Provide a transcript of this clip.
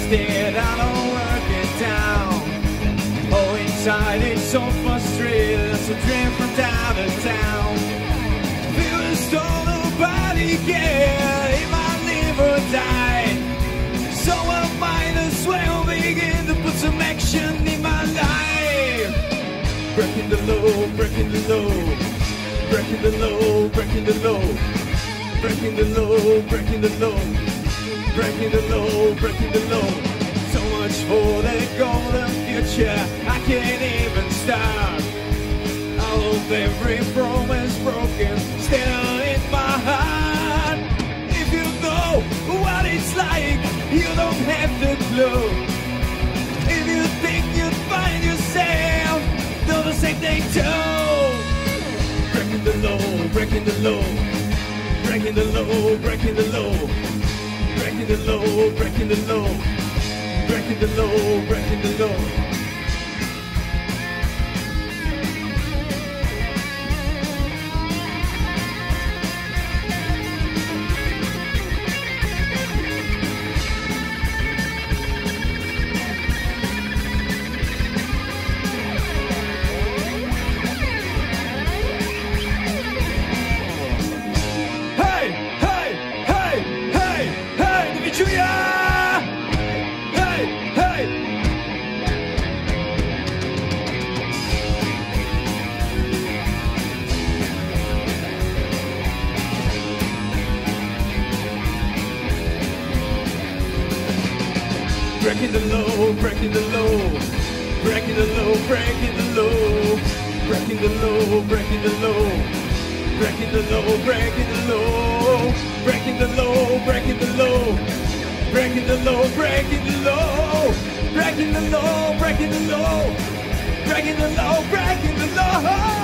instead I don't work it down. Oh, inside it's so frustrated, it's a dream from down to town. Feeling stole nobody care, it might live or die. So I might as well begin to put some action in my life. Breaking the law, breaking the law, breaking the law, breaking the law, breaking the law, breaking the law, breaking the law, breaking the law. So much for the golden future, I can't even start. All of every promise broken, still in my heart. If you know what it's like, you don't have the clue. If you think you'd find yourself, do the same thing too. Breaking the law, breaking the law, breaking the law, breaking the law, breaking the law, breaking the law, breaking the law, breaking the law. Breaking the law, breaking the law, breaking the law, breaking the law, breaking the law, breaking the law, breaking the law, breaking the law, breaking the law, breaking the law, breaking the law, breaking the law, breaking the law, breaking the law, breaking the law, breaking the law.